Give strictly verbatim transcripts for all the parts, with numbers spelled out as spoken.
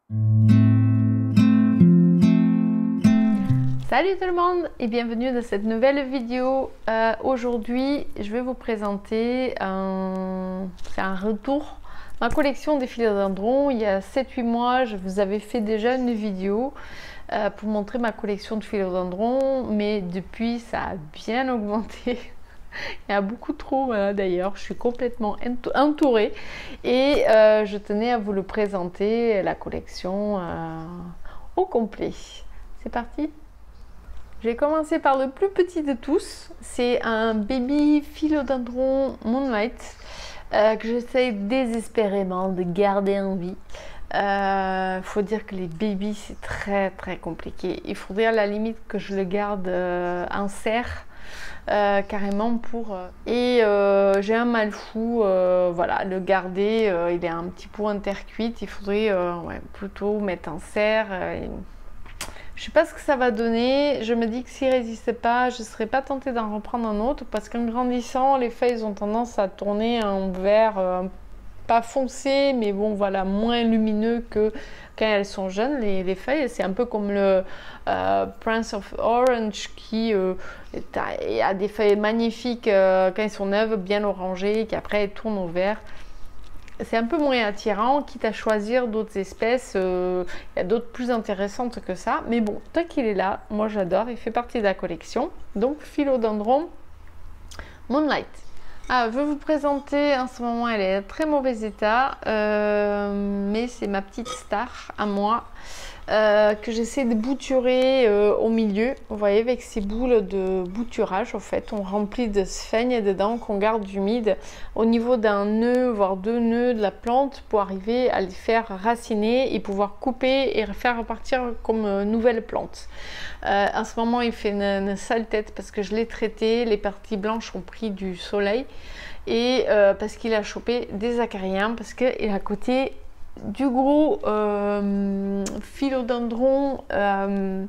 Salut tout le monde et bienvenue dans cette nouvelle vidéo. Euh, Aujourd'hui, je vais vous présenter un, un retour. Ma collection des philodendrons. Il y a sept huit mois, je vous avais fait déjà une vidéo euh, pour montrer ma collection de philodendrons, mais depuis, ça a bien augmenté. Il y a beaucoup trop euh, d'ailleurs, je suis complètement entourée et euh, je tenais à vous le présenter, la collection euh, au complet. C'est parti! Je vais commencer par le plus petit de tous, c'est un baby philodendron Moonlight euh, que j'essaye désespérément de garder en vie. Il euh, faut dire que les babies c'est très très compliqué, il faudrait à la limite que je le garde euh, en serre. Euh, carrément pour euh, et euh, j'ai un mal fou, euh, voilà, le garder, euh, il est un petit peu intercuite, il faudrait euh, ouais, plutôt mettre en serre. Euh, et... Je sais pas ce que ça va donner, je me dis que s'il résiste pas, je serais pas tentée d'en reprendre un autre parce qu'en grandissant, les feuilles ont tendance à tourner en vert, euh, pas foncé, mais bon voilà, moins lumineux que quand elles sont jeunes, les, les feuilles. C'est un peu comme le euh, Prince of Orange qui euh, a, a des feuilles magnifiques euh, quand elles sont neuves, bien orangées, qui après elles tournent au vert. C'est un peu moins attirant, quitte à choisir d'autres espèces. Euh, il y a d'autres plus intéressantes que ça. Mais bon, tant qu'il est là, moi j'adore, il fait partie de la collection. Donc philodendron Moonlight. Ah, je vais vous présenter, en ce moment elle est en très mauvais état, euh, mais c'est ma petite star à moi, euh, que j'essaie de bouturer euh, au milieu. Vous voyez, avec ces boules de bouturage, en fait, on remplit de sphènes dedans qu'on garde humide au niveau d'un nœud, voire deux nœuds de la plante pour arriver à les faire raciner et pouvoir couper et faire repartir comme euh, nouvelle plante. Euh, en ce moment, il fait une, une sale tête parce que je l'ai traité, les parties blanches ont pris du soleil et euh, parce qu'il a chopé des acariens, parce qu'il est à côté du gros euh, philodendron euh,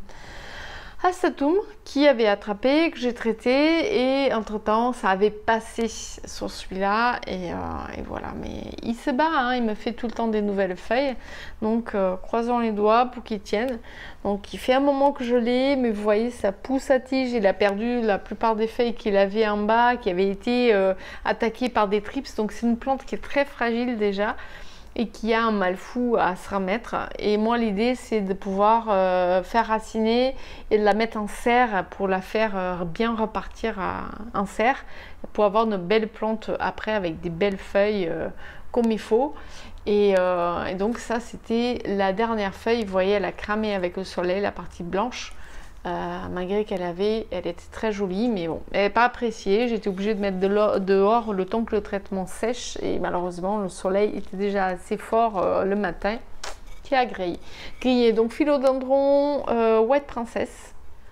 Astatum qui avait attrapé, que j'ai traité, et entre temps ça avait passé sur celui-là et, euh, et voilà, mais il se bat, hein, il me fait tout le temps des nouvelles feuilles, donc euh, croisons les doigts pour qu'il tienne. Donc il fait un moment que je l'ai, mais vous voyez, ça pousse à tige, il a perdu la plupart des feuilles qu'il avait en bas, qui avaient été euh, attaquées par des trips, donc c'est une plante qui est très fragile déjà et qui a un mal fou à se remettre. Et moi, l'idée, c'est de pouvoir euh, faire raciner et de la mettre en serre pour la faire euh, bien repartir à, en serre, pour avoir une belle plante après avec des belles feuilles euh, comme il faut. Et, euh, et donc ça, c'était la dernière feuille. Vous voyez, elle a cramé avec le soleil, la partie blanche. Euh, malgré qu'elle avait, elle était très jolie, mais bon, elle n'est pas appréciée. J'étais obligée de mettre de dehors le temps que le traitement sèche, et malheureusement le soleil était déjà assez fort euh, le matin, qui a grillé. grillé. Donc philodendron euh, White Princess.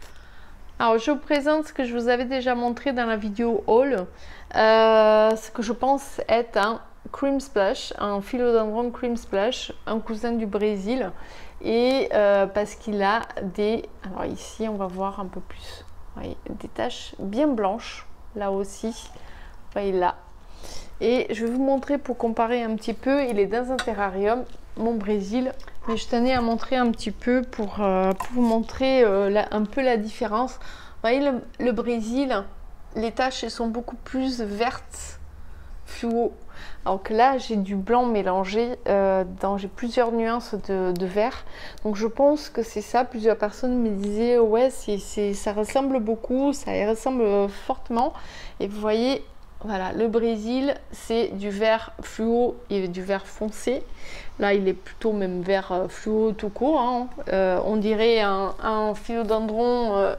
Alors je vous présente ce que je vous avais déjà montré dans la vidéo haul, euh, ce que je pense être un Cream Splash, un philodendron Cream Splash, un cousin du Brésil. Et euh, parce qu'il a des, alors ici on va voir un peu plus, vous voyez, des taches bien blanches là aussi, vous voyez là. Et je vais vous montrer pour comparer un petit peu. Il est dans un terrarium, mon Brésil, mais je tenais à montrer un petit peu pour, euh, pour vous montrer euh, la, un peu la différence. Vous voyez, le, le Brésil, les taches elles sont beaucoup plus vertes fluo. Alors que là, j'ai du blanc mélangé, euh, j'ai plusieurs nuances de, de vert. Donc je pense que c'est ça. Plusieurs personnes me disaient, ouais, c'est, c'est, ça ressemble beaucoup, ça y ressemble fortement. Et vous voyez, voilà, le Brésil, c'est du vert fluo et du vert foncé. Là, il est plutôt même vert fluo tout court, hein. Euh, on dirait un, un philodendron... Euh,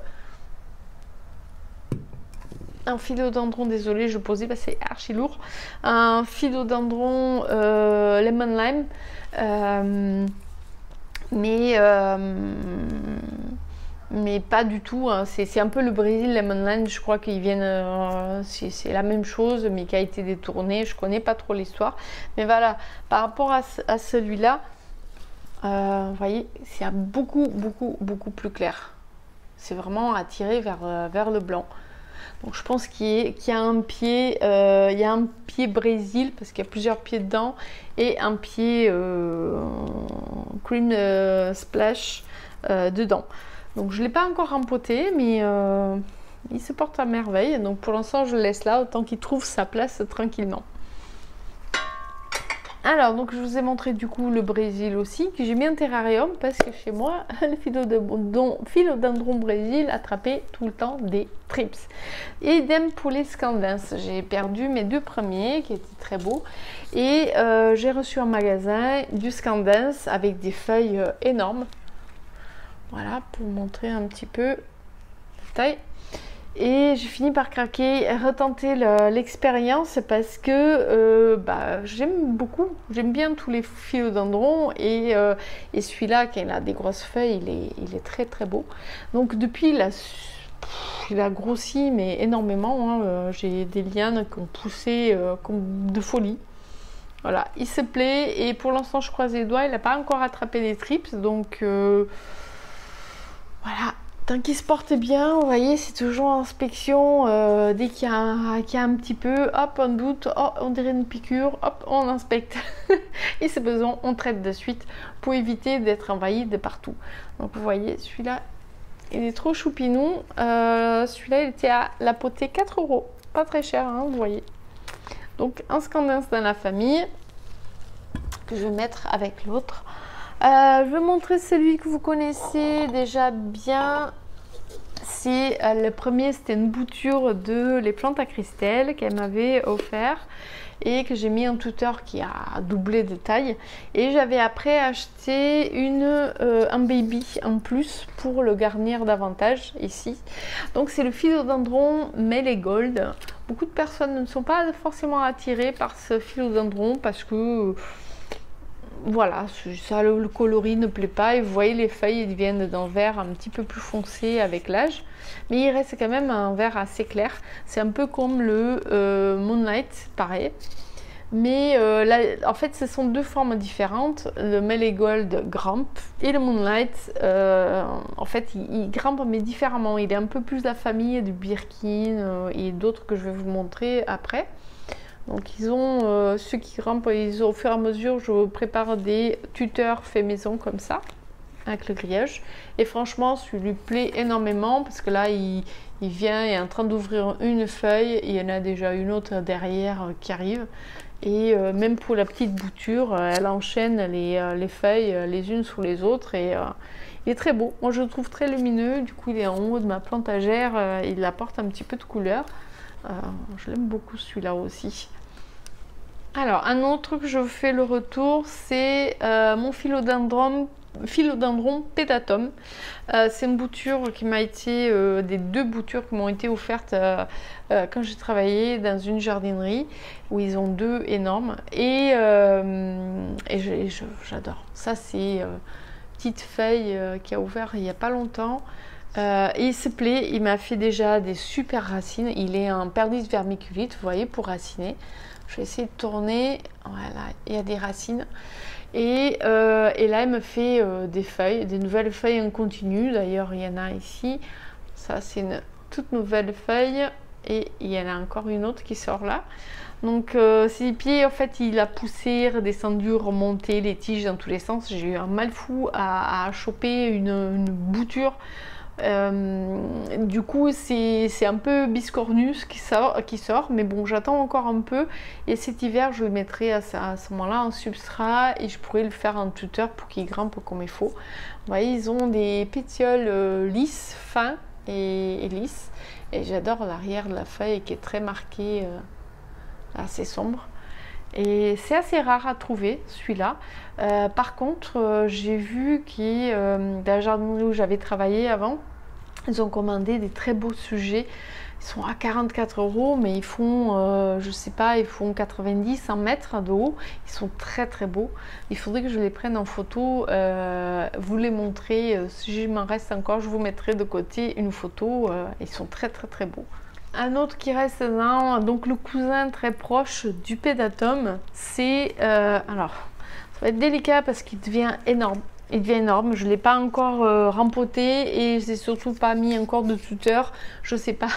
un philodendron, désolé, je posais, bah, c'est archi lourd, un philodendron euh, lemon lime, euh, mais euh, mais pas du tout, hein. C'est un peu le Brésil lemon lime, je crois qu'ils viennent, euh, c'est la même chose mais qui a été détourné, je connais pas trop l'histoire, mais voilà, par rapport à, à celui-là, euh, vous voyez, c'est beaucoup beaucoup beaucoup plus clair, c'est vraiment attiré vers, vers le blanc. Donc je pense qu'il y, qu'il y a un pied, euh, il y a un pied Brésil parce qu'il y a plusieurs pieds dedans et un pied euh, cream euh, splash euh, dedans. Donc je ne l'ai pas encore rempoté, mais euh, il se porte à merveille. Donc pour l'instant je le laisse là, autant qu'il trouve sa place tranquillement. Alors, donc je vous ai montré du coup le Brésil aussi, que j'ai mis en terrarium parce que chez moi, le philodendron, philodendron Brésil attrapait tout le temps des trips. Et idem pour les scandens. J'ai perdu mes deux premiers qui étaient très beaux. Et euh, j'ai reçu en magasin du scandens avec des feuilles euh, énormes. Voilà, pour vous montrer un petit peu la taille. Et j'ai fini par craquer, retenter l'expérience parce que euh, bah, j'aime beaucoup, j'aime bien tous les philodendrons et, euh, et celui-là qui a des grosses feuilles, il est, il est très très beau. Donc depuis il a, il a grossi mais énormément, hein. euh, j'ai des lianes qui ont poussé euh, comme de folie. Voilà, il se plaît et pour l'instant je croise les doigts, il n'a pas encore attrapé des trips donc euh, voilà. Tant qu'il se porte bien, vous voyez, c'est toujours en inspection. Euh, dès qu'il y, qu y a un petit peu, hop, on doute, oh, on dirait une piqûre, hop, on inspecte. Et c'est besoin, on traite de suite pour éviter d'être envahi de partout. Donc vous voyez, celui-là, il est trop choupinou. Euh, celui-là, il était à la potée quatre euros. Pas très cher, hein, vous voyez. Donc un scandens dans la famille que je vais mettre avec l'autre. Euh, je vais montrer celui que vous connaissez déjà bien. C'est euh, le premier, c'était une bouture de les plantes à cristal qu'elle m'avait offert et que j'ai mis un tuteur qui a doublé de taille. Et j'avais après acheté une, euh, un baby en plus pour le garnir davantage ici. Donc c'est le philodendron Mélégold. Beaucoup de personnes ne sont pas forcément attirées par ce philodendron parce que voilà, ça, le, le coloris ne plaît pas et vous voyez les feuilles ils deviennent d'un vert un petit peu plus foncé avec l'âge, mais il reste quand même un vert assez clair. C'est un peu comme le euh, Moonlight, pareil, mais euh, là, en fait ce sont deux formes différentes. Le Mélégold grimpe et le Moonlight euh, en fait il, il grimpe mais différemment, il est un peu plus la famille du Birkin euh, et d'autres que je vais vous montrer après. Donc ils ont, euh, ceux qui grimpent, ils ont, au fur et à mesure, je prépare des tuteurs fait maison comme ça, avec le grillage. Et franchement, celui lui plaît énormément parce que là, il, il vient, il est en train d'ouvrir une feuille, et il y en a déjà une autre derrière euh, qui arrive. Et euh, même pour la petite bouture, euh, elle enchaîne les, euh, les feuilles euh, les unes sous les autres. Et euh, il est très beau. Moi, je le trouve très lumineux. Du coup, il est en haut de ma plantagère. Euh, il apporte un petit peu de couleur. Euh, je l'aime beaucoup celui-là aussi. Alors, un autre que je fais le retour, c'est euh, mon philodendron, philodendron pédatum. Euh, c'est une bouture qui m'a été, euh, des deux boutures qui m'ont été offertes euh, euh, quand j'ai travaillé dans une jardinerie où ils ont deux énormes. Et, euh, et j'adore. Ça, c'est euh, petite feuille euh, qui a ouvert il n'y a pas longtemps. Euh, et il se plaît, il m'a fait déjà des super racines. Il est en perlis vermiculite, vous voyez, pour raciner. Je vais essayer de tourner. Voilà, il y a des racines. Et, euh, et là, il me fait euh, des feuilles, des nouvelles feuilles en continu. D'ailleurs, il y en a ici. Ça, c'est une toute nouvelle feuille. Et il y en a encore une autre qui sort là. Donc, euh, ces pieds, en fait, il a poussé, redescendu, remonté les tiges dans tous les sens. J'ai eu un mal fou à, à choper une, une bouture. Euh, du coup c'est un peu biscornus qui sort, qui sort mais bon, j'attends encore un peu et cet hiver je le mettrai à, à ce moment là en substrat et je pourrais le faire en tuteur pour qu'il grimpe comme il faut. Vous voyez, ils ont des pétioles euh, lisses, fins et, et lisses, et j'adore l'arrière de la feuille qui est très marqué, euh, assez sombre. Et c'est assez rare à trouver celui-là. Euh, par contre, euh, j'ai vu qu'il euh, dans la jardinerie où j'avais travaillé avant, ils ont commandé des très beaux sujets. Ils sont à quarante-quatre euros, mais ils font, euh, je sais pas, ils font quatre-vingt-dix, cent mètres de haut. Ils sont très très beaux. Il faudrait que je les prenne en photo, euh, vous les montrer. Si je m'en reste encore, je vous mettrai de côté une photo. Euh, ils sont très très très beaux. Un autre qui reste dans, donc le cousin très proche du pédatum, c'est, euh, alors, ça va être délicat parce qu'il devient énorme. Il devient énorme. Je ne l'ai pas encore euh, rempoté et je n'ai surtout pas mis encore de tuteur. Je ne sais pas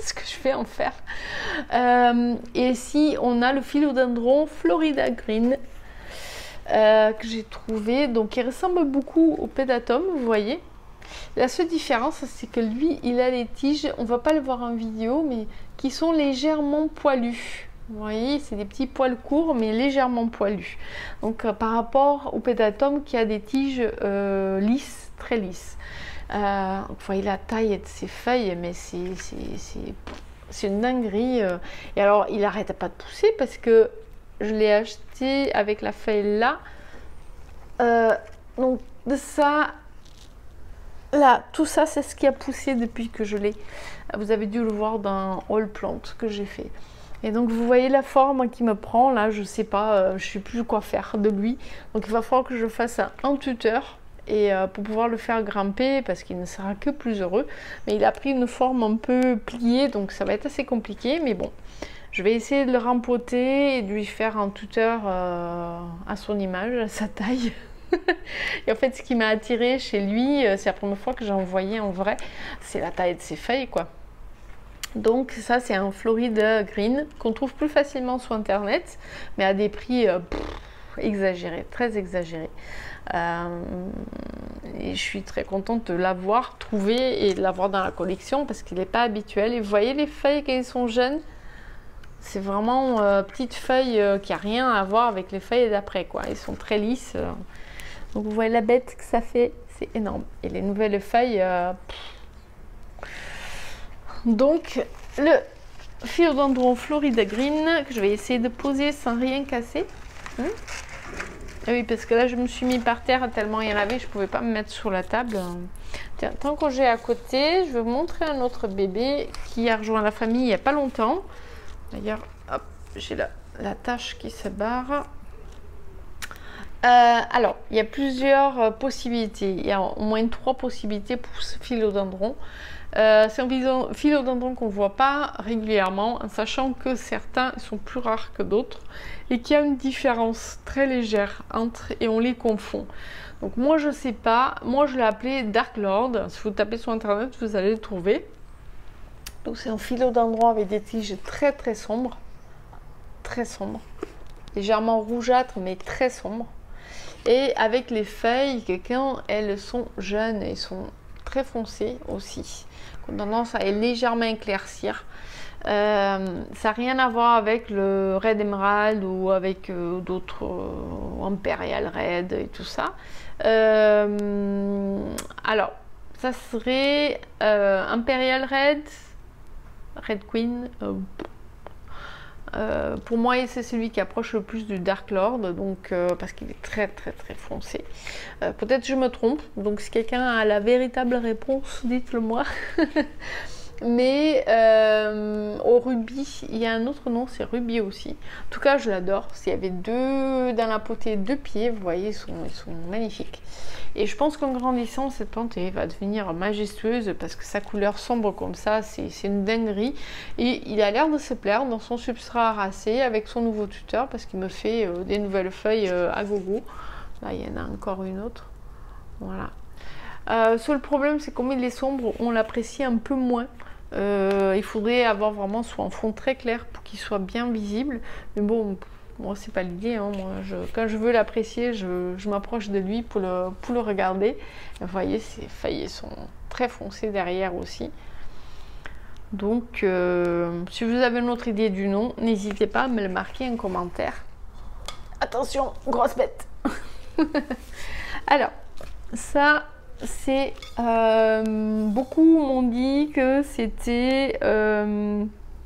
ce que je vais en faire. Euh, et ici, on a le philodendron Florida Green euh, que j'ai trouvé. Donc, il ressemble beaucoup au pédatum, vous voyez. La seule différence, c'est que lui, il a les tiges, on ne va pas le voir en vidéo, mais qui sont légèrement poilus. Vous voyez, c'est des petits poils courts, mais légèrement poilus. Donc, euh, par rapport au pédatum qui a des tiges euh, lisses, très lisses. Euh, vous voyez la taille de ses feuilles, mais c'est une dinguerie. Euh. Et alors, il n'arrête pas de pousser parce que je l'ai acheté avec la feuille là. Euh, donc, de ça, là, tout ça, c'est ce qui a poussé depuis que je l'ai. Vous avez dû le voir dans All Plant que j'ai fait. Et donc, vous voyez la forme qui me prend. Là, je ne sais pas, euh, je ne sais plus quoi faire de lui. Donc, il va falloir que je fasse un, un tuteur. Et euh, pour pouvoir le faire grimper, parce qu'il ne sera que plus heureux. Mais il a pris une forme un peu pliée, donc ça va être assez compliqué. Mais bon, je vais essayer de le rempoter et de lui faire un tuteur euh, à son image, à sa taille. Et en fait, ce qui m'a attiré chez lui, c'est la première fois que j'ai envoyé en vrai, c'est la taille de ses feuilles, quoi. Donc ça, c'est un Florida Green qu'on trouve plus facilement sur Internet, mais à des prix euh, pff, exagérés, très exagérés. Euh, et je suis très contente de l'avoir trouvé et de l'avoir dans la collection parce qu'il n'est pas habituel. Et vous voyez les feuilles quand ils sont jeunes, c'est vraiment euh, petites feuilles euh, qui n'a rien à voir avec les feuilles d'après, quoi. Ils sont très lisses. Euh. Donc vous voyez la bête que ça fait, c'est énorme. Et les nouvelles feuilles. Euh, Donc le philodendron Florida Green que je vais essayer de poser sans rien casser. Hmm. Et oui, parce que là, je me suis mis par terre tellement il y en avait, je ne pouvais pas me mettre sur la table. Tiens, tant que j'ai à côté, je vais vous montrer un autre bébé qui a rejoint la famille il n'y a pas longtemps. D'ailleurs, hop, j'ai la, la tache qui se barre. Euh, alors, il y a plusieurs euh, possibilités. Il y a au moins trois possibilités pour ce philodendron. Euh, c'est un philodendron qu'on ne voit pas régulièrement, en sachant que certains sont plus rares que d'autres et qu'il y a une différence très légère entre et on les confond. Donc moi je ne sais pas, moi je l'ai appelé Dark Lord. Si vous tapez sur internet, vous allez le trouver. Donc c'est un philodendron avec des tiges très très sombres, très sombres, légèrement rougeâtres mais très sombres. Et avec les feuilles, quand elles sont jeunes, elles sont très foncées aussi, qui ont tendance à légèrement éclaircir. Euh, ça n'a rien à voir avec le Red Emerald ou avec euh, d'autres euh, Imperial Red et tout ça. Euh, alors, ça serait euh, Imperial Red, Red Queen. Euh, Euh, pour moi, c'est celui qui approche le plus du Dark Lord, donc euh, parce qu'il est très très très foncé. Euh, Peut-être je me trompe, donc si quelqu'un a la véritable réponse, dites-le moi. Mais euh, au rubis, il y a un autre nom, c'est rubis aussi. En tout cas, je l'adore. S'il y avait deux dans la potée, deux pieds, vous voyez, ils sont, ils sont magnifiques. Et je pense qu'en grandissant, cette plante va devenir majestueuse parce que sa couleur sombre comme ça, c'est une dinguerie. Et il a l'air de se plaire dans son substrat arrasé avec son nouveau tuteur parce qu'il me fait euh, des nouvelles feuilles euh, à gogo. Là, il y en a encore une autre. Voilà. Euh, seul problème, c'est comme il est sombre, on l'apprécie un peu moins. Euh, il faudrait avoir vraiment soit un fond très clair pour qu'il soit bien visible. Mais bon, moi c'est pas l'idée. Hein. Moi, je, quand je veux l'apprécier, je, je m'approche de lui pour le, pour le regarder. Et vous voyez, ses feuilles sont très foncées derrière aussi. Donc, euh, si vous avez une autre idée du nom, n'hésitez pas à me le marquer en commentaire. Attention, grosse bête. Alors, ça... c'est euh, beaucoup m'ont dit que c'était euh,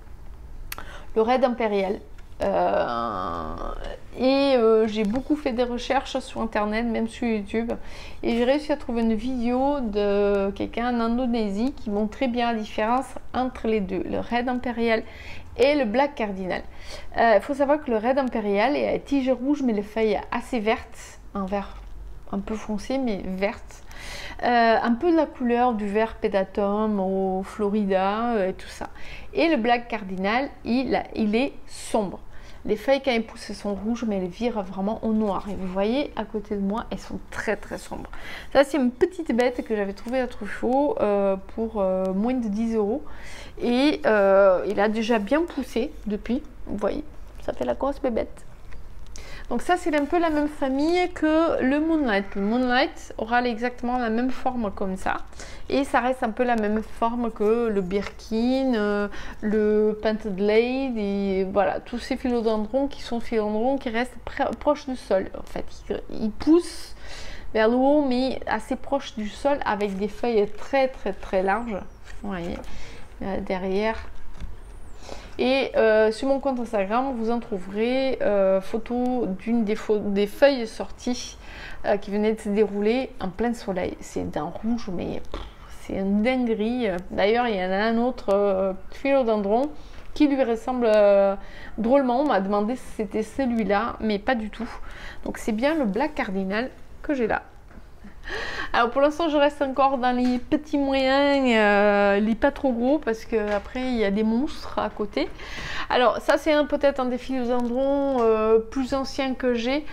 le Red Impérial euh, et euh, j'ai beaucoup fait des recherches sur internet, même sur YouTube, et j'ai réussi à trouver une vidéo de quelqu'un en Indonésie qui montrait bien la différence entre les deux, le Red Impérial et le Black Cardinal. Il euh, faut savoir que le Red Impérial est à tige rouge mais les feuilles assez vertes, un vert un peu foncé mais verte. Euh, un peu de la couleur du vert pédatum au Florida euh, et tout ça. Et le Black Cardinal, il, il est sombre. Les feuilles quand elles poussent elles sont rouges mais elles virent vraiment au noir. Et vous voyez à côté de moi elles sont très très sombres. Ça c'est une petite bête que j'avais trouvée à Truffaut euh, pour euh, moins de dix euros. Et euh, il a déjà bien poussé depuis. Vous voyez, ça fait la grosse bébête. Donc ça c'est un peu la même famille que le Moonlight. Le Moonlight aura exactement la même forme comme ça. Et ça reste un peu la même forme que le Birkin, euh, le Painted Lady, et voilà, tous ces philodendrons qui sont philodendrons qui restent proches du sol. En fait, ils, ils poussent vers le haut mais assez proches du sol avec des feuilles très très très larges. Vous voyez, euh, derrière. Et euh, sur mon compte Instagram, vous en trouverez euh, photo d'une des, des feuilles sorties euh, qui venaient de se dérouler en plein soleil. C'est d'un rouge, mais c'est une dinguerie. D'ailleurs, il y en a un autre euh, philodendron qui lui ressemble euh, drôlement. On m'a demandé si c'était celui-là, mais pas du tout. Donc c'est bien le Black Cardinal que j'ai là. Alors pour l'instant je reste encore dans les petits moyens, euh, les pas trop gros parce qu'après il y a des monstres à côté. Alors ça c'est peut-être un des philodendrons euh, plus anciens que j'ai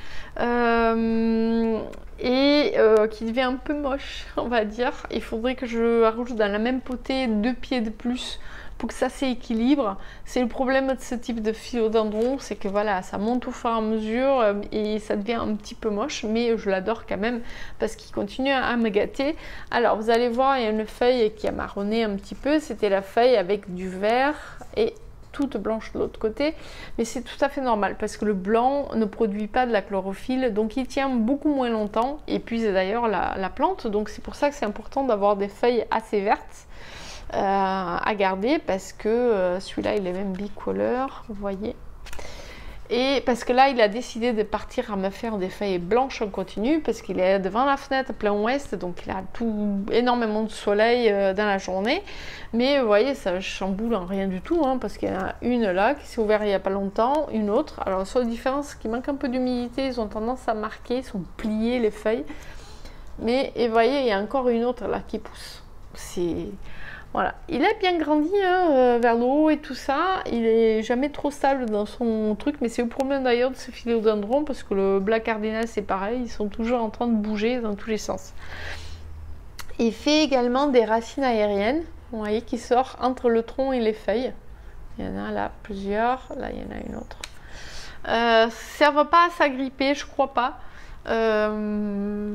euh, et euh, qui devient un peu moche on va dire. Il faudrait que je rajoute dans la même potée deux pieds de plus pour que ça s'équilibre. C'est le problème de ce type de philodendron, c'est que voilà, ça monte au fur et à mesure et ça devient un petit peu moche, mais je l'adore quand même parce qu'il continue à me gâter. Alors vous allez voir, il y a une feuille qui a marronné un petit peu, c'était la feuille avec du vert et toute blanche de l'autre côté, mais c'est tout à fait normal parce que le blanc ne produit pas de la chlorophylle, donc il tient beaucoup moins longtemps et puis d'ailleurs la, la plante, donc c'est pour ça que c'est important d'avoir des feuilles assez vertes Euh, à garder parce que euh, celui-là il est même bicolore, vous voyez, et parce que là il a décidé de partir à me faire des feuilles blanches en continu parce qu'il est devant la fenêtre plein ouest, donc il a tout énormément de soleil euh, dans la journée, mais vous voyez ça chamboule en rien du tout hein, parce qu'il y en a une là qui s'est ouverte il n'y a pas longtemps, une autre, alors la seule différence qui manque un peu d'humidité, ils ont tendance à marquer, ils sont pliés les feuilles, mais et vous voyez il y a encore une autre là qui pousse, c'est voilà, il a bien grandi hein, euh, vers le haut et tout ça, il est jamais trop stable dans son truc, mais c'est le problème d'ailleurs de ce philodendron parce que le Black Cardinal c'est pareil, ils sont toujours en train de bouger dans tous les sens. Il fait également des racines aériennes, vous voyez, qui sortent entre le tronc et les feuilles. Il y en a là plusieurs, là il y en a une autre. Euh, ça ne va pas à s'agripper, je crois pas. Euh,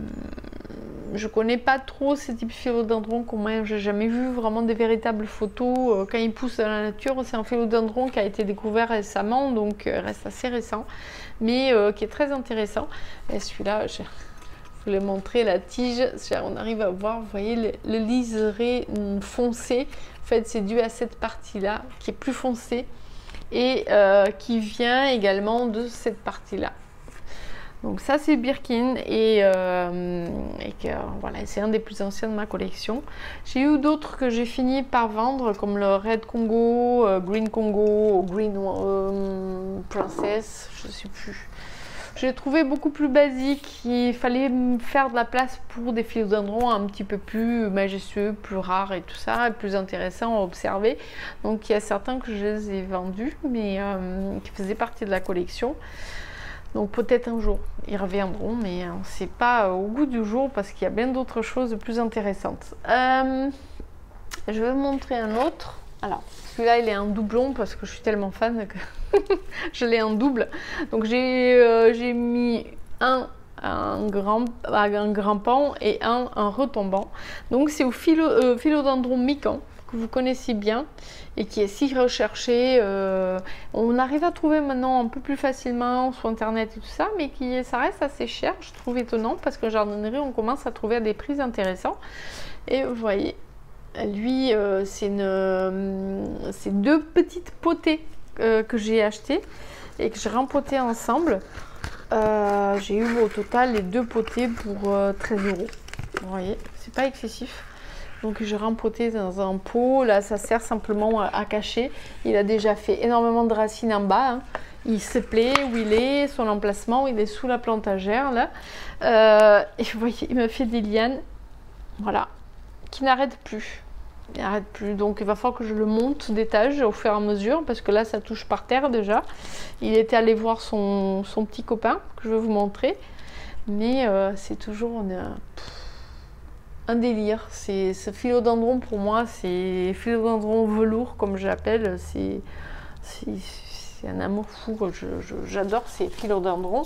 je connais pas trop ces types de philodendrons, comment j'ai jamais vu vraiment des véritables photos quand ils poussent dans la nature. C'est un philodendron qui a été découvert récemment, donc reste assez récent, mais euh, qui est très intéressant. Et celui-là, je voulais montrer la tige, on arrive à voir, vous voyez, le, le liseré foncé. En fait, c'est dû à cette partie-là qui est plus foncée et euh, qui vient également de cette partie-là. Donc ça c'est Birkin et, euh, et que, voilà, c'est un des plus anciens de ma collection. J'ai eu d'autres que j'ai fini par vendre comme le Red Congo, euh, Green Congo, Green euh, Princess, je ne sais plus. J'ai trouvé beaucoup plus basique, il fallait faire de la place pour des philodendrons un petit peu plus majestueux, plus rares et tout ça, plus intéressants à observer. Donc il y a certains que je les ai vendus, mais euh, qui faisaient partie de la collection. Donc peut-être un jour, ils reviendront, mais on ne sait pas au goût du jour parce qu'il y a bien d'autres choses plus intéressantes. Euh, je vais vous montrer un autre. Alors, celui-là, il est en doublon parce que je suis tellement fan que je l'ai en double. Donc j'ai euh, mis un, un, grand, un grimpant et un, un retombant. Donc c'est au philo, euh, philodendron mikan, que vous connaissez bien et qui est si recherché. Euh, on arrive à trouver maintenant un peu plus facilement sur internet et tout ça, mais qui ça reste assez cher, je trouve étonnant parce que jardinerie on commence à trouver à des prix intéressants. Et vous voyez, lui euh, c'est euh, deux petites potées euh, que j'ai achetées et que j'ai rempotées ensemble. Euh, j'ai eu au total les deux potées pour euh, treize euros. Vous voyez, c'est pas excessif. Donc j'ai rempoté dans un pot, là ça sert simplement à, à cacher. Il a déjà fait énormément de racines en bas, hein. Il se plaît où il est, son emplacement, il est sous la plantagère là. Euh, et vous voyez, il me fait des lianes, voilà, qui n'arrêtent plus. il n'arrête plus. Donc il va falloir que je le monte d'étage au fur et à mesure parce que là ça touche par terre déjà. Il était allé voir son, son petit copain que je vais vous montrer. Mais euh, c'est toujours une, un délire. C'est, ce philodendron pour moi, c'est philodendron velours comme j'appelle. C'est, c'est, c'est un amour fou. Je, je, j'adore ces philodendrons.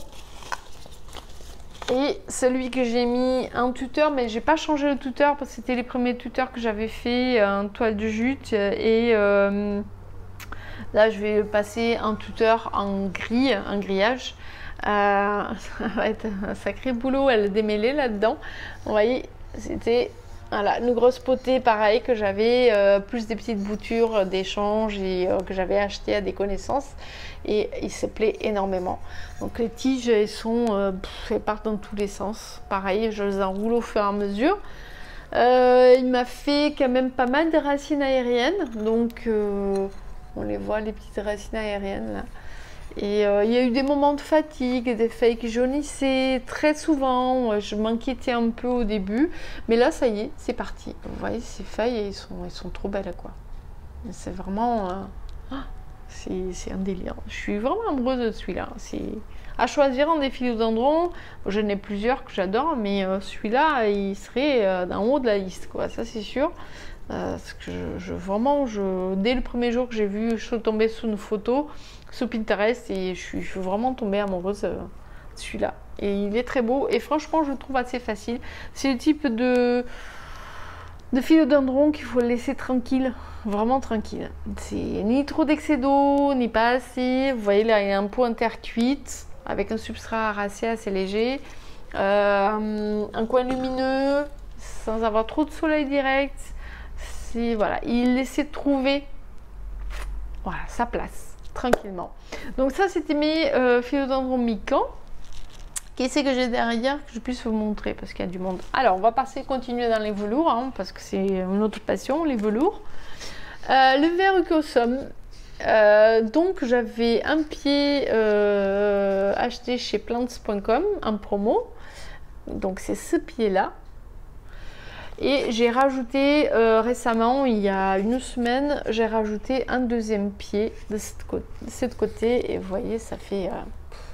Et celui que j'ai mis en tuteur, mais j'ai pas changé le tuteur parce que c'était les premiers tuteurs que j'avais fait en toile de jute. Et euh, là, je vais passer un tuteur en gris, un grillage. Euh, ça va être un sacré boulot à le démêler là-dedans. Vous voyez, c'était voilà, une grosse potée pareil que j'avais, euh, plus des petites boutures d'échange et euh, que j'avais acheté à des connaissances. Et il se plaît énormément. Donc les tiges, elles sont, euh, pff, elles partent dans tous les sens. Pareil, je les enroule au fur et à mesure. Euh, il m'a fait quand même pas mal de racines aériennes. Donc euh, on les voit, les petites racines aériennes là. Et euh, il y a eu des moments de fatigue, des feuilles qui jaunissaient très souvent. Je m'inquiétais un peu au début. Mais là, ça y est, c'est parti. Vous voyez, ces feuilles, elles sont, elles sont trop belles, quoi. C'est vraiment... Euh... C'est un délire. Je suis vraiment amoureuse de celui-là. À choisir en des philodendrons, j'en ai plusieurs que j'adore, mais euh, celui-là, il serait euh, en haut de la liste, quoi. Ça, c'est sûr. Euh, parce que je, je, vraiment, je, dès le premier jour que j'ai vu, je suis tombée sur une photo sur Pinterest et je suis, je suis vraiment tombée amoureuse de celui-là. Et il est très beau et franchement, je le trouve assez facile. C'est le type de, de philodendron qu'il faut laisser tranquille. Vraiment tranquille. C'est ni trop d'excès d'eau, ni pas assez. Vous voyez là, il y a un pot intercuite avec un substrat arrasé assez léger. Euh, un coin lumineux, sans avoir trop de soleil direct. Voilà, il essaie de trouver voilà, sa place, tranquillement. Donc ça, c'était mes euh, philodendrons mi-camp. Qu'est-ce que j'ai derrière que je puisse vous montrer parce qu'il y a du monde. Alors, on va passer, continuer dans les velours, hein, parce que c'est une autre passion, les velours. Euh, le Verrucosum, euh, donc j'avais un pied euh, acheté chez plants point com en promo, donc c'est ce pied là et j'ai rajouté euh, récemment, il y a une semaine, j'ai rajouté un deuxième pied de cette côté, de cette côté et vous voyez ça fait euh,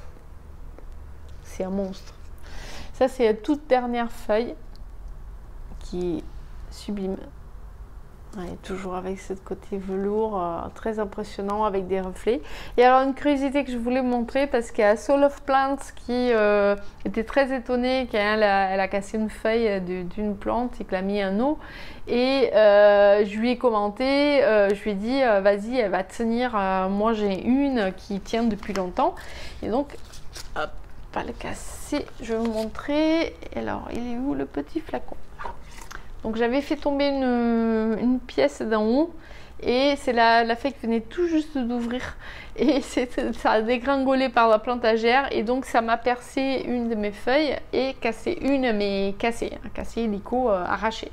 c'est un monstre. Ça c'est la toute dernière feuille qui est sublime. Ouais, toujours avec ce côté velours euh, très impressionnant avec des reflets. Et alors une curiosité que je voulais vous montrer parce qu'il y a Soul of Plants qui euh, était très étonnée qu'elle a, elle a cassé une feuille d'une plante et qu'elle a mis un eau. Et euh, je lui ai commenté, euh, je lui ai dit euh, vas-y elle va tenir, euh, moi j'ai une qui tient depuis longtemps. Et donc hop, pas le casser, je vais vous montrer. Alors il est où le petit flacon? Donc j'avais fait tomber une, une pièce d'en haut et c'est la, la feuille qui venait tout juste d'ouvrir et ça a dégringolé par la plantagère et donc ça m'a percé une de mes feuilles et cassé une, mais cassé, cassé hélico, euh, arraché.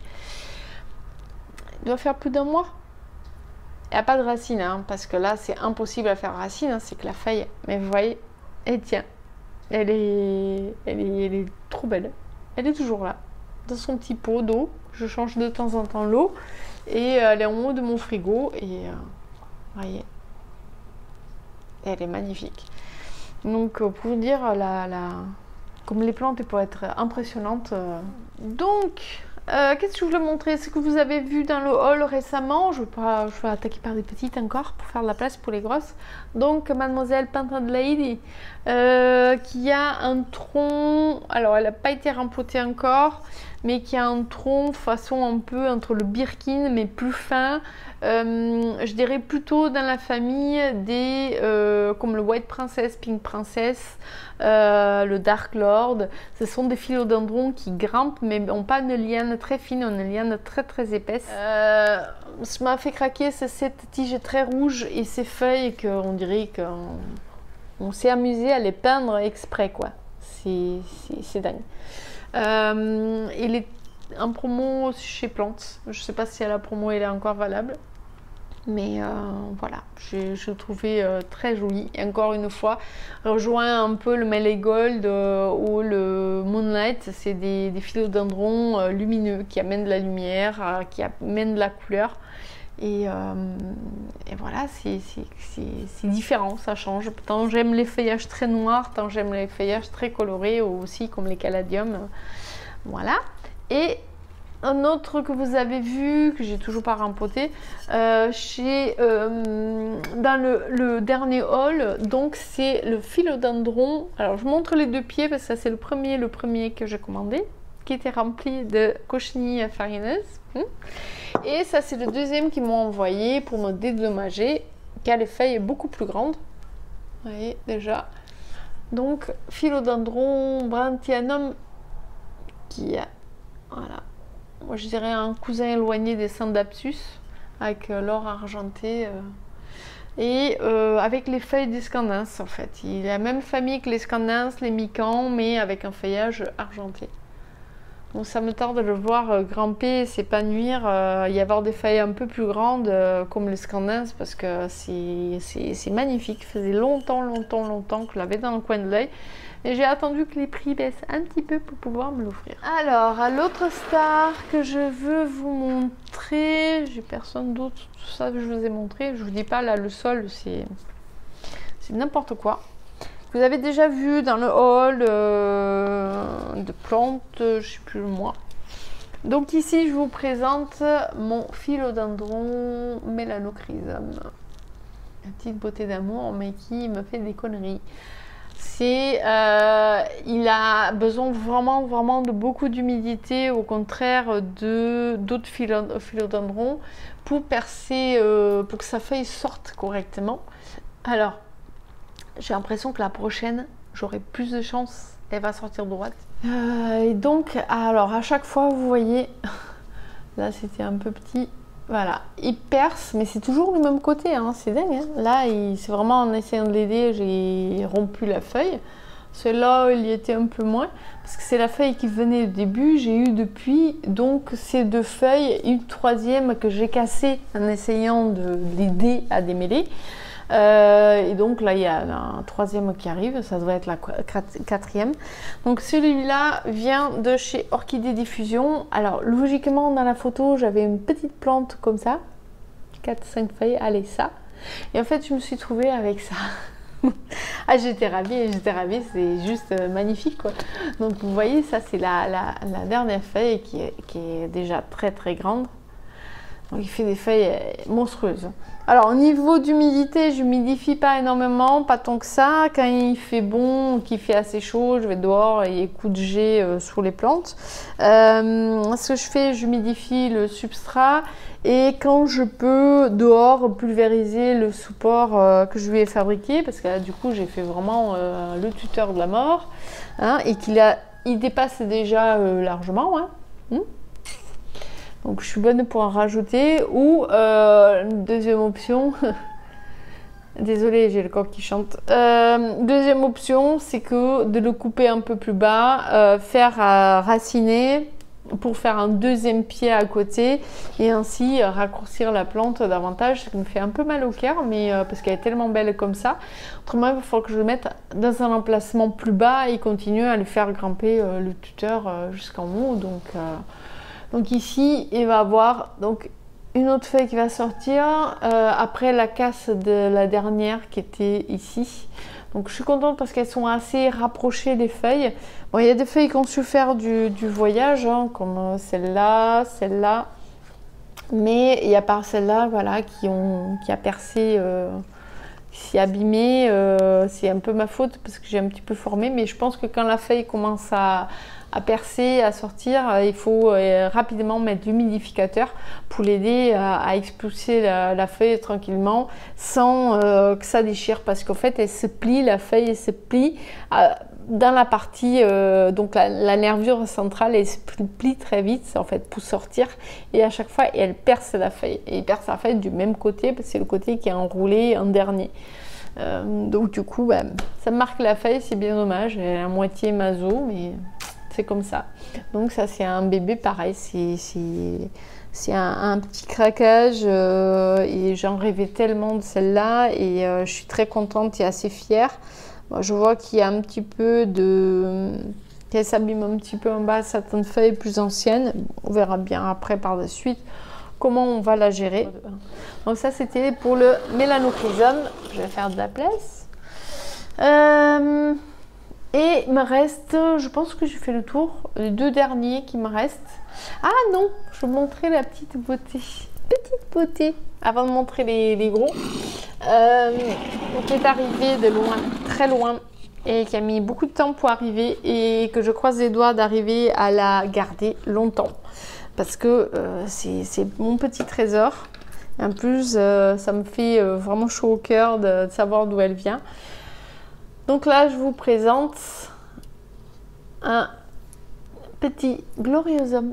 Il doit faire plus d'un mois. Il n'y a pas de racine hein, parce que là c'est impossible à faire racine, hein, c'est que la feuille, mais vous voyez, elle tient. Elle est, elle est, elle est trop belle. Elle est toujours là, dans son petit pot d'eau. Je change de temps en temps l'eau et elle est en haut de mon frigo et euh, voyez, elle est magnifique. Donc pour vous dire, la, la, comme les plantes elles peuvent être impressionnantes. Euh. Donc, euh, qu'est-ce que je voulais montrer? Ce que vous avez vu dans le haul récemment. Je vais, pas, je vais attaquer par des petites encore pour faire de la place pour les grosses. Donc, Mademoiselle Painted Lady euh, qui a un tronc. Alors, elle n'a pas été rempotée encore, mais qui a un tronc façon un peu entre le Birkin, mais plus fin. Euh, je dirais plutôt dans la famille des euh, comme le White Princess, Pink Princess, euh, le Dark Lord. Ce sont des philodendrons qui grimpent mais n'ont pas une liane très fine, une liane très très épaisse. Euh, ce qui m'a fait craquer, c'est cette tige très rouge et ces feuilles qu'on dirait qu'on on s'est amusé à les peindre exprès, quoi. C'est dingue. Euh, il est en promo chez Plants. Je ne sais pas si la promo elle est encore valable. Mais euh, voilà, je le trouvais euh, très joli. Et encore une fois, rejoint un peu le Marigold euh, ou le Moonlight. C'est des, des philodendrons euh, lumineux qui amènent de la lumière, euh, qui amènent de la couleur. Et, euh, et voilà, c'est différent, ça change. Tant j'aime les feuillages très noirs, tant j'aime les feuillages très colorés, aussi comme les caladiums. Voilà. Et un autre que vous avez vu, que j'ai toujours pas rempoté, euh, chez, euh, dans le, le dernier haul, donc c'est le philodendron. Alors je montre les deux pieds parce que ça c'est le premier, le premier que j'ai commandé, qui était rempli de cochenilles farineuses. Et ça c'est le deuxième qu'ils m'ont envoyé pour me dédommager, qui a les feuilles beaucoup plus grandes. Vous voyez déjà. Donc philodendron brandtianum qui a, voilà. Moi, je dirais un cousin éloigné des Scindapsus, avec euh, l'or argenté. Euh, et euh, avec les feuilles des Scandens, en fait. Il est la même famille que les Scandens, les micans, mais avec un feuillage argenté. Donc ça me tarde de le voir euh, grimper et s'épanouir, euh, y avoir des feuilles un peu plus grandes, euh, comme les Scandens, parce que c'est magnifique. Ça faisait longtemps, longtemps, longtemps que je l'avais dans le coin de l'œil. Et j'ai attendu que les prix baissent un petit peu pour pouvoir me l'offrir. Alors, à l'autre star que je veux vous montrer, j'ai personne d'autre, tout ça que je vous ai montré. Je vous dis pas, là, le sol, c'est n'importe quoi. Vous avez déjà vu dans le haul euh, de plantes, je sais plus moi. Donc ici, je vous présente mon philodendron mélanochrysum. Une petite beauté d'amour, mais qui me fait des conneries. C'est, euh, il a besoin vraiment, vraiment de beaucoup d'humidité, au contraire de d'autres philodendrons, pour percer, euh, pour que sa feuille sorte correctement. Alors, j'ai l'impression que la prochaine, j'aurai plus de chance, elle va sortir droite. Euh, et donc, alors à chaque fois, vous voyez, là c'était un peu petit. Voilà, il perce, mais c'est toujours du même côté, hein, c'est dingue. Hein. Là, c'est vraiment en essayant de l'aider, j'ai rompu la feuille. Celui-là, il y était un peu moins, parce que c'est la feuille qui venait au début. J'ai eu depuis donc ces deux feuilles, une troisième que j'ai cassée en essayant de l'aider à démêler. Euh, et donc là il y a un troisième qui arrive, ça devrait être la quatrième. Donc celui-là vient de chez Orchidée Diffusion. Alors logiquement dans la photo j'avais une petite plante comme ça, quatre cinq feuilles, allez ça. Et en fait je me suis trouvée avec ça. Ah j'étais ravie, j'étais ravie, c'est juste magnifique quoi. Donc vous voyez ça c'est la, la, la dernière feuille qui est, qui est déjà très très grande. Donc il fait des feuilles monstrueuses. Alors au niveau d'humidité, je n'humidifie pas énormément, pas tant que ça. Quand il fait bon, qu'il fait assez chaud, je vais dehors et il y a coup de jet euh, sur les plantes. Euh, ce que je fais, j'humidifie le substrat et quand je peux dehors pulvériser le support euh, que je lui ai fabriqué, parce que là du coup j'ai fait vraiment euh, le tuteur de la mort, hein, et qu'il a, il dépasse déjà euh, largement. Hein. Hum. Donc je suis bonne pour en rajouter. Ou euh, deuxième option, désolée j'ai le corps qui chante. Euh, deuxième option c'est que de le couper un peu plus bas, euh, faire euh, raciner pour faire un deuxième pied à côté et ainsi euh, raccourcir la plante davantage. Ça me fait un peu mal au cœur, mais euh, parce qu'elle est tellement belle comme ça. Autrement il va falloir que je le mette dans un emplacement plus bas et continuer à lui faire grimper euh, le tuteur euh, jusqu'en haut. Donc euh, Donc ici, il va avoir donc une autre feuille qui va sortir euh, après la casse de la dernière qui était ici. Donc je suis contente parce qu'elles sont assez rapprochées les feuilles. Bon, il y a des feuilles qui ont su faire du, du voyage, hein, comme celle-là, celle-là. Mais il y a par celle-là, voilà, qui, ont, qui a percé, euh, qui s'est abîmée. Euh, c'est un peu ma faute parce que j'ai un petit peu formé. Mais je pense que quand la feuille commence à... à percer, à sortir, il faut euh, rapidement mettre l'humidificateur pour l'aider à, à expulser la, la feuille tranquillement sans euh, que ça déchire, parce qu'en fait elle se plie, la feuille elle se plie euh, dans la partie, euh, donc la, la nervure centrale elle se plie très vite en fait pour sortir, et à chaque fois elle perce la feuille, et elle perce la feuille du même côté parce que c'est le côté qui est enroulé en dernier. Euh, donc du coup bah, ça marque la feuille, c'est bien dommage, elle est à moitié maso, mais c'est comme ça. Donc ça c'est un bébé pareil, c'est c'est un, un petit craquage euh, et j'en rêvais tellement de celle-là et euh, je suis très contente et assez fière. Bon, je vois qu'il y a un petit peu de... qu'elle s'abîme un petit peu en bas, certaines feuilles plus anciennes. On verra bien après par la suite comment on va la gérer. Donc ça c'était pour le mélanochrysum. Je vais faire de la place. Euh... Et il me reste, je pense que j'ai fait le tour, les deux derniers qui me restent. Ah non, je vais vous montrer la petite beauté. Petite beauté, avant de montrer les, les gros. Euh, qui est arrivé de loin, très loin, et qui a mis beaucoup de temps pour arriver, et que je croise les doigts d'arriver à la garder longtemps. Parce que euh, c'est mon petit trésor. En plus, euh, ça me fait euh, vraiment chaud au cœur de, de savoir d'où elle vient. Donc là, je vous présente un petit gloriosum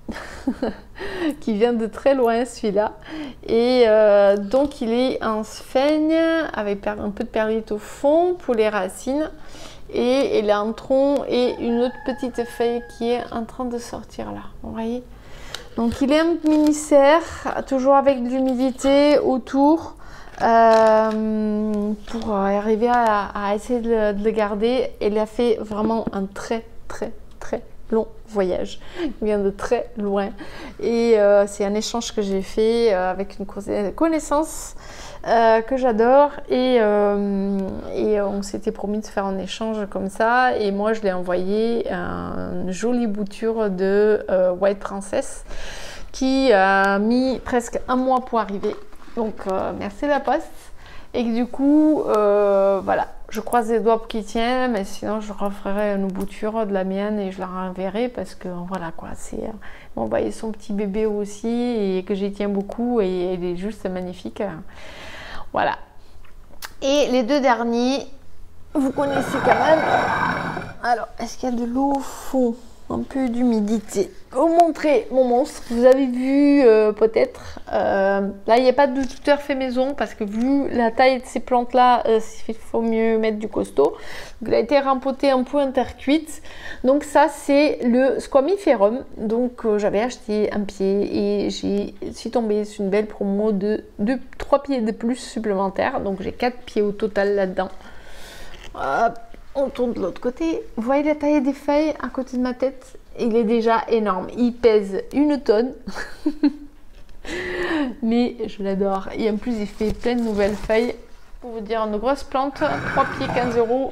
qui vient de très loin, celui-là. Et euh, donc, il est en sphène avec un peu de perlite au fond pour les racines. Et il a un tronc et une autre petite feuille qui est en train de sortir là. Vous voyez? Donc, il est un mini-serre, toujours avec de l'humidité autour. Euh, pour arriver à, à essayer de le, de le garder. Elle a fait vraiment un très très très long voyage. Il vient de très loin et euh, c'est un échange que j'ai fait euh, avec une connaissance euh, que j'adore et, euh, et on s'était promis de faire un échange comme ça et moi je l'ai envoyé une jolie bouture de euh, White Princess qui a mis presque un mois pour arriver. Donc euh, merci la poste et que du coup euh, voilà, je croise les doigts pour qu'il tienne, mais sinon je referai une bouture de la mienne et je la renverrai parce que voilà quoi, c'est euh, bon, bah, son petit bébé aussi et que j'y tiens beaucoup et il est juste magnifique. Voilà. Et les deux derniers, vous connaissez quand même. Alors, est-ce qu'il y a de l'eau au fond? Un peu d'humidité. Pour vous montrer mon monstre, vous avez vu euh, peut-être, euh, là il n'y a pas de tuteur fait maison parce que vu la taille de ces plantes là, euh, il faut mieux mettre du costaud. Donc, il a été rempoté un peu intercuite. Donc ça c'est le squamiferum. Donc euh, j'avais acheté un pied et j'ai suis tombée sur une belle promo de trois pieds de plus supplémentaires. Donc j'ai quatre pieds au total là-dedans. Hop. On tourne de l'autre côté. Vous voyez la taille des feuilles à côté de ma tête? Il est déjà énorme. Il pèse une tonne. Mais je l'adore. Et en plus, il fait plein de nouvelles feuilles. Pour vous dire, une grosse plante. trois pieds, quinze euros.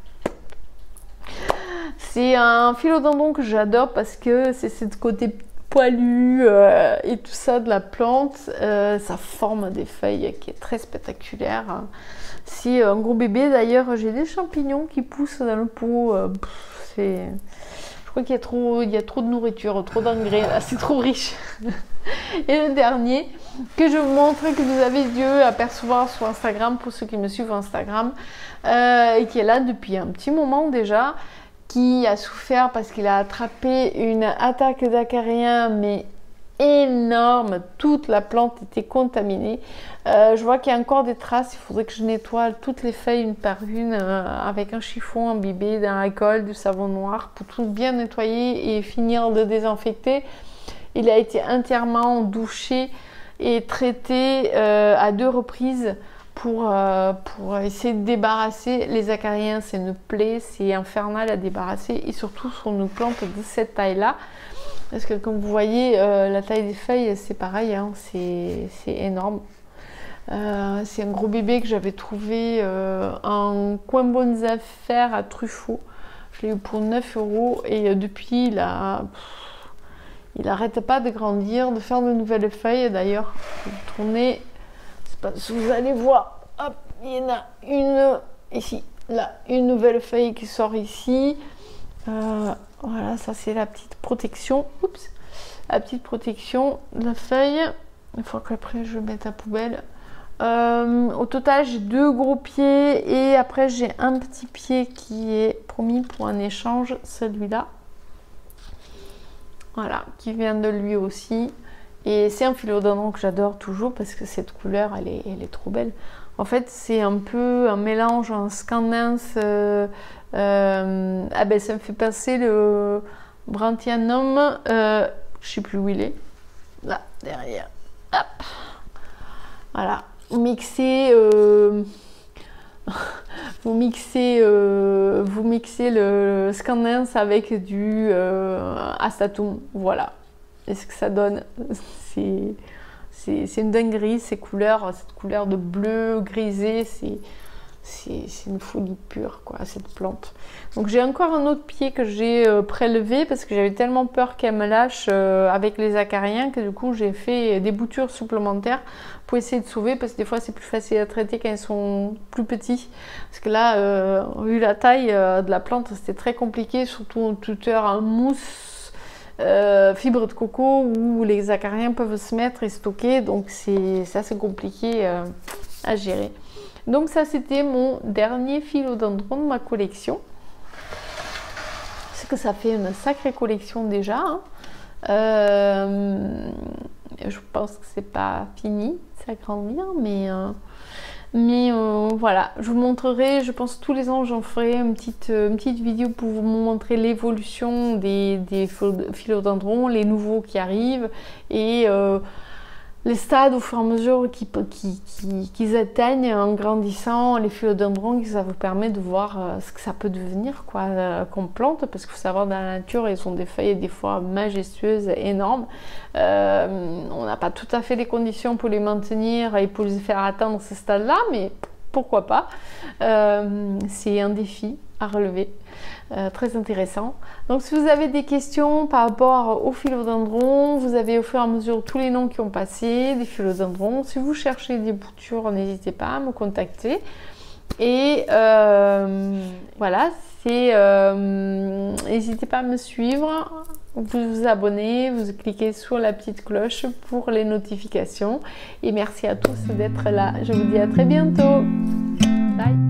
C'est un philodendron que j'adore parce que c'est ce côté poilu euh, et tout ça de la plante. Euh, ça forme des feuilles qui est très spectaculaire. C'est un gros bébé. D'ailleurs, j'ai des champignons qui poussent dans le pot. Euh, c'est... Je crois qu'il y a trop, il y a trop de nourriture, trop d'engrais. Là, c'est trop riche. Et le dernier que je vous montre, que vous avez dû apercevoir sur Instagram, pour ceux qui me suivent Instagram, euh, et qui est là depuis un petit moment déjà, qui a souffert parce qu'il a attrapé une attaque d'acariens, mais énorme, toute la plante était contaminée. Euh, je vois qu'il y a encore des traces, il faudrait que je nettoie toutes les feuilles une par une euh, avec un chiffon imbibé d'un alcool, du savon noir pour tout bien nettoyer et finir de désinfecter. Il a été entièrement douché et traité euh, à deux reprises pour, euh, pour essayer de débarrasser les acariens. C'est une plaie, c'est infernal à débarrasser et surtout sur une plante de cette taille-là. Parce que comme vous voyez, euh, la taille des feuilles, c'est pareil, hein, c'est énorme. Euh, c'est un gros bébé que j'avais trouvé euh, en coin bonnes affaires à Truffaut. Je l'ai eu pour neuf euros et euh, depuis, il a... Pff, il n'arrête pas de grandir, de faire de nouvelles feuilles. D'ailleurs, je vais tourner, je sais pas si vous allez voir, hop, il y en a une ici, là, une nouvelle feuille qui sort ici. Euh, voilà, ça c'est la petite protection. Oups, la petite protection de la feuille. Il faut qu'après je mette à poubelle. Euh, au total, j'ai deux gros pieds et après j'ai un petit pied qui est promis pour un échange, celui-là. Voilà, qui vient de lui aussi. Et c'est un philodendron que j'adore toujours parce que cette couleur, elle est, elle est trop belle. En fait, c'est un peu un mélange, un scandens. Euh, euh, ah ben, ça me fait passer le Branthianum. Euh, je sais plus où il est. Là, derrière. Hop. Voilà. Mixer. Euh, vous mixez, euh, vous mixez le scandens avec du euh, astatum. Voilà. Et ce que ça donne, c'est. C'est une dinguerie, ces couleurs, cette couleur de bleu grisé, c'est une folie pure, quoi, cette plante. Donc j'ai encore un autre pied que j'ai euh, prélevé parce que j'avais tellement peur qu'elle me lâche euh, avec les acariens que du coup j'ai fait des boutures supplémentaires pour essayer de sauver, parce que des fois c'est plus facile à traiter quand ils sont plus petits. Parce que là, euh, vu la taille euh, de la plante, c'était très compliqué, surtout en tuteur en mousse. Euh, fibres de coco où les acariens peuvent se mettre et stocker, donc c'est assez compliqué euh, à gérer. Donc ça, c'était mon dernier philodendron de ma collection. C'est que ça fait une sacrée collection déjà, hein. euh, je pense que c'est pas fini, ça grandit, mais euh, mais euh, voilà, je vous montrerai, je pense tous les ans j'en ferai une petite, une petite vidéo pour vous montrer l'évolution des, des philodendrons, les nouveaux qui arrivent et euh, les stades au fur et à mesure qu'ils qui, qui, qui atteignent en grandissant les philodendrons, ça vous permet de voir euh, ce que ça peut devenir, quoi, euh, comme plante, parce qu'il faut savoir, dans la nature, ils ont des feuilles des fois majestueuses, énormes. Euh, on n'a pas tout à fait les conditions pour les maintenir et pour les faire atteindre ce stade-là, mais pourquoi pas. Euh, c'est un défi à relever. Euh, très intéressant. Donc si vous avez des questions par rapport aux philodendrons, vous avez au fur et à mesure tous les noms qui ont passé, des philodendrons. Si vous cherchez des boutures, n'hésitez pas à me contacter. Et euh, voilà, c'est euh, n'hésitez pas à me suivre, vous vous abonnez, vous cliquez sur la petite cloche pour les notifications. Et merci à tous d'être là. Je vous dis à très bientôt. Bye.